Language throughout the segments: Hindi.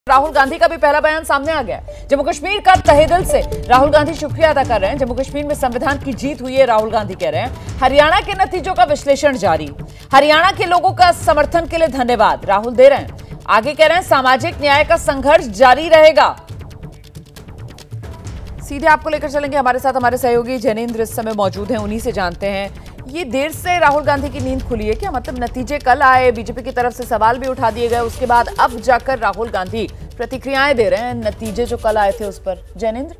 राहुल गांधी का भी पहला बयान सामने आ गया। जम्मू कश्मीर का तहे दिल से राहुल गांधी शुक्रिया अदा कर रहे हैं। जम्मू कश्मीर में संविधान की जीत हुई है, राहुल गांधी कह रहे हैं। हरियाणा के नतीजों का विश्लेषण जारी। हरियाणा के लोगों का समर्थन के लिए धन्यवाद राहुल दे रहे हैं। आगे कह रहे हैं सामाजिक न्याय का संघर्ष जारी रहेगा। सीधे आपको लेकर चलेंगे, हमारे साथ हमारे सहयोगी जैनेंद्र इस समय मौजूद हैं, उन्हीं से जानते हैं ये देर से राहुल गांधी की नींद खुली है क्या? मतलब नतीजे कल आए, बीजेपी की तरफ से सवाल भी उठा दिए गए, उसके बाद अब जाकर राहुल गांधी प्रतिक्रियाएं दे रहे हैं नतीजे जो कल आए थे उस पर। जैनेंद्र,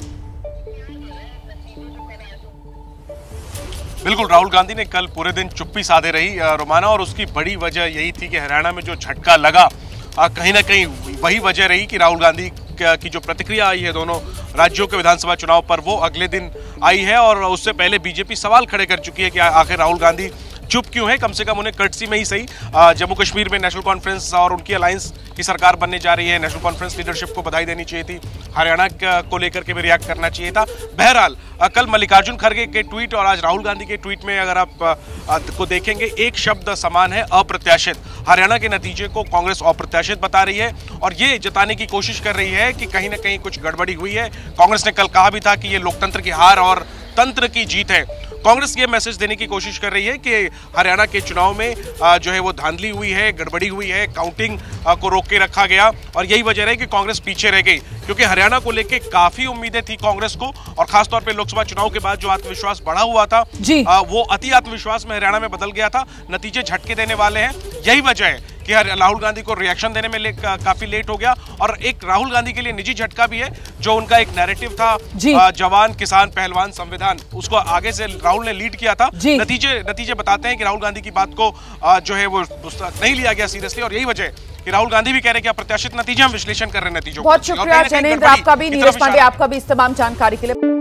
बिल्कुल, राहुल गांधी ने कल पूरे दिन चुप्पी साधे रही रोमाना, और उसकी बड़ी वजह यही थी कि हरियाणा में जो झटका लगा कहीं ना कहीं वही वजह रही कि राहुल गांधी की जो प्रतिक्रिया आई है दोनों राज्यों के विधानसभा चुनाव पर वो अगले दिन आई है। और उससे पहले बीजेपी सवाल खड़े कर चुकी है कि आखिर राहुल गांधी चुप क्यों है। कम से कम उन्हें कर्टसी में ही सही जम्मू कश्मीर में नेशनल कॉन्फ्रेंस और उनकी अलायंस की सरकार बनने जा रही है, नेशनल कॉन्फ्रेंस लीडरशिप को बधाई देनी चाहिए थी, हरियाणा को लेकर के भी रिएक्ट करना चाहिए था। बहरहाल कल मल्लिकार्जुन खड़गे के ट्वीट और आज राहुल गांधी के ट्वीट में अगर आप को देखेंगे, एक शब्द समान है, अप्रत्याशित। हरियाणा के नतीजे को कांग्रेस अप्रत्याशित बता रही है और ये जताने की कोशिश कर रही है कि कहीं ना कहीं कुछ गड़बड़ी हुई है। कांग्रेस ने कल कहा भी था कि ये लोकतंत्र की हार और तंत्र की जीत है। कांग्रेस ये मैसेज देने की कोशिश कर रही है कि हरियाणा के चुनाव में जो है वो धांधली हुई है, गड़बड़ी हुई है, काउंटिंग को रोक के रखा गया और यही वजह है कि कांग्रेस पीछे रह गई, क्योंकि हरियाणा को लेके काफी उम्मीदें थी कांग्रेस को। और खासतौर पे लोकसभा चुनाव के बाद जो आत्मविश्वास बढ़ा हुआ था वो अति आत्मविश्वास में हरियाणा में बदल गया था। नतीजे झटके देने वाले हैं, यही वजह है कि राहुल गांधी को रिएक्शन देने में काफी लेट हो गया। और एक राहुल गांधी के लिए निजी झटका भी है, जो उनका एक नैरेटिव था जवान किसान पहलवान संविधान, उसको आगे से राहुल ने लीड किया था। नतीजे बताते हैं कि राहुल गांधी की बात को जो है वो नहीं लिया गया सीरियसली, और यही वजह है कि राहुल गांधी भी कह रहे हैं कि अप्रत्याशित नतीजे, हम विश्लेषण कर रहे हैं नतीजों। बहुत शुक्रिया जैनेंद्र आपका भी, नीरज पांडे आपका भी इस तमाम जानकारी के लिए।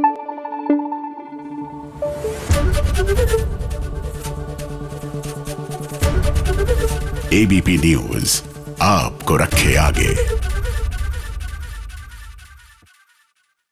एबीपी न्यूज आपको रखे आगे।